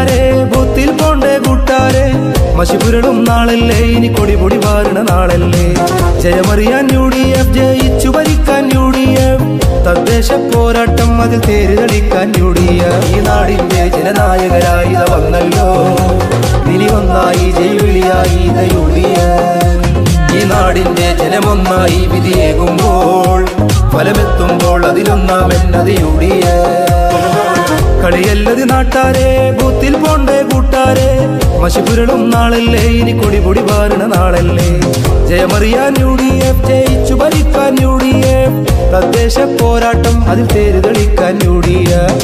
നാട്ടാരെ ബൂത്തിൽ പോണ്ടേ കൂട്ടാരെ മഷിപുരളും നാളല്ലേ ഇനി കൊടിപൊടി വാരണ നാളല്ലേ ജയമറിയാൻ UDF ജയിച്ചു ഭരിക്കാൻ UDF തദ്ദേശ പോരാട്ടം അതിൽ തേരുതെളിക്കാൻ UDF ഈ നാടിന്റെ ജനനായകരായി വന്നല്ലോ ഇനി ഒന്നായി ജൈവിളിയായി UDF ഈ നാടിന്റെ ജനമൊന്നായി വിധിയേകുമ്പോൾ ഫലമെത്തുമ്പോൾ അതിലൊന്നാമെന്നത് UDF കളിയല്ലത് നാട്ടാരെ ബൂത്തിൽ പോണ്ടേ കൂട്ടാരെ മഷിപുരളും നാളല്ലേ ഇനി കൊടിപൊടി വാരണ നാളല്ലേ ജയമറിയാൻ UDF ജയിച്ചു ഭരിക്കാൻ UDF തദ്ദേശ പോരാട്ടം അതിൽ തേരുതെളിക്കാൻ UDF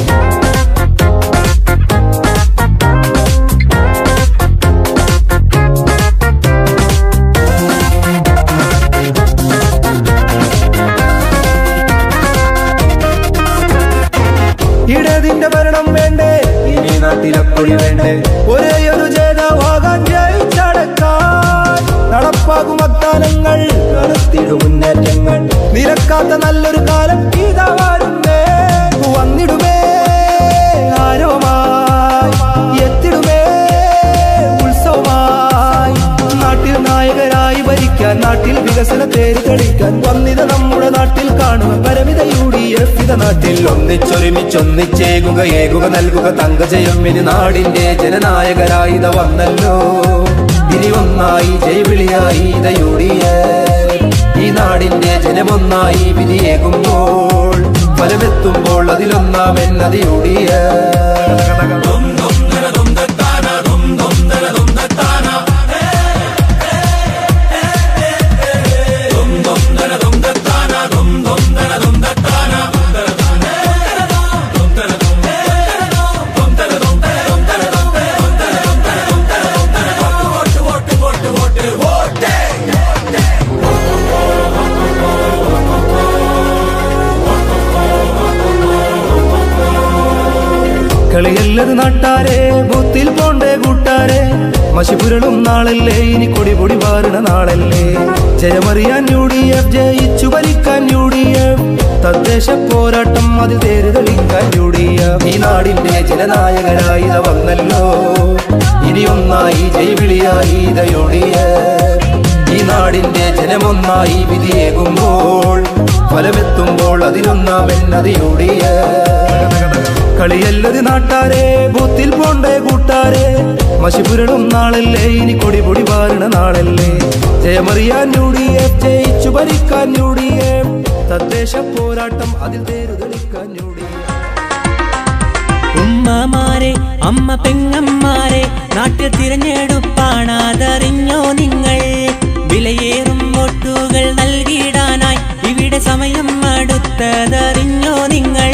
ഇടതിന്റെ ഭരണം വേണ്ടേ ഇനി നാട്ടിലൊക്കൊഴി വേണ്ടേ ഒരേയൊരു ജേതാവാകാൻ ജയിച്ചടക്കാൻ നടപ്പാകും വാഗ്ദാനങ്ങൾ നടത്തിയിടും മുന്നേറ്റങ്ങൾ നിരക്കാത്ത നല്ലൊരു കാലം ഇതാ വരുന്നേ വന്നിടുമേ ആരോമായി എത്തിടുമേ ഉത്സവമായി നാട്ടിൽ നായകരായി ഭരിക്കാൻ നാട്ടിൽ വികസന തേര് തെളിക്കാൻ വന്നിത നമ്മുടെ നാട്ടിൽ കാണുക പരമിത UDF ഇത നാട്ടിൽ ഒന്നിച്ചൊന്നിച്ചേകുക ഏകുക നൽകുക തങ്കജയം ഇനി നാടിന്റെ ജനനായകരായി വന്നല്ലോ ഇനി ഒന്നായി ജൈവിളിയായി UDF ഈ നാടിന്റെ ജനമൊന്നായി വിധിയേകുമ്പോൾ ഫലമെത്തുമ്പോൾ അതിലൊന്നാമെന്നത് UDF കളിയല്ലത് നാട്ടാരെ ബൂത്തിൽ പോണ്ടേ കൂട്ടാരെ മഷിപുരളും നാളല്ലേ ഇനി കൊടിപൊടി വാരണ നാളല്ലേ ജയമറിയാൻ UDF ജയിച്ചു ഭരിക്കാൻ UDF തദ്ദേശ പോരാട്ടം അതിൽ തേരുതെളിക്കാൻ UDF ഈ നാടിന്റെ ജനനായകരായി വന്നല്ലോ ഇനി ഒന്നായി ജൈവിളിയായി UDF ഈ നാടിന്റെ ജനമൊന്നായി വിധിയേകുമ്പോൾ ഫലമെത്തുമ്പോൾ അതിലൊന്നാമെന്നത് UDF കളിയല്ലത് നാട്ടാരെ ബൂത്തിൽ പോണ്ടേ കൂട്ടാരെ മഷിപുരളും നാളല്ലേ ഇനി കൊടിപൊടി വാരണ നാളല്ലേ ജയമറിയാൻ UDF ജയിച്ചു ഭരിക്കാൻ UDF തദ്ദേശ പോരാട്ടം അതിൽ തേരുതെളിക്കാൻ UDF ഉമ്മമാരെ അമ്മ പെങ്ങന്മാരെ നാട്ടിൽ തിരഞ്ഞെടുപ്പാണതറിഞ്ഞോ നിങ്ങൾ വിലയേറും വോട്ടുകൾ നൽകിയിടാനായി ഇവിടെ സമയം അടുത്തതറിഞ്ഞോ നിങ്ങൾ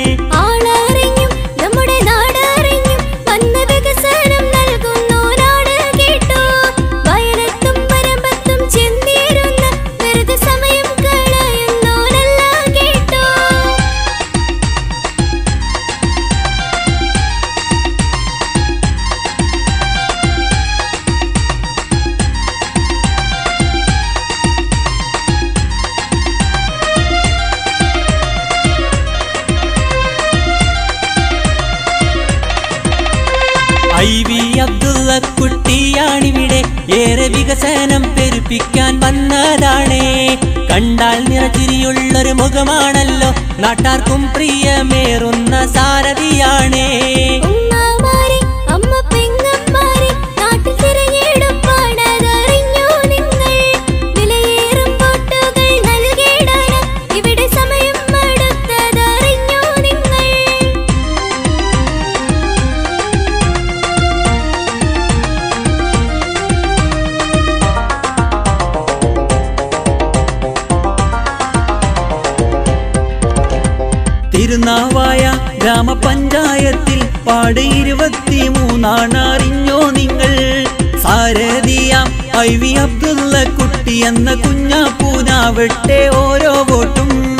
അബ്ദുള്ള കുട്ടിയാണിവിടെ ഏറെ വികസനം പെരുപ്പിക്കാൻ വന്നതാണേ കണ്ടാൽ നിറചിരിയുള്ളൊരു മുഖമാണല്ലോ നാട്ടാർക്കും പ്രിയമേറുന്ന സാരഥിയാണേ തിരുനാവായ ഗ്രാമപഞ്ചായത്തിൽ വാർഡ് 23 അറിഞ്ഞോ നിങ്ങൾ സാരഥിയാം IV അബ്ദുള്ള കുട്ടി എന്ന കുഞ്ഞാപ്പൂനാവട്ടെ ഓരോ വോട്ടും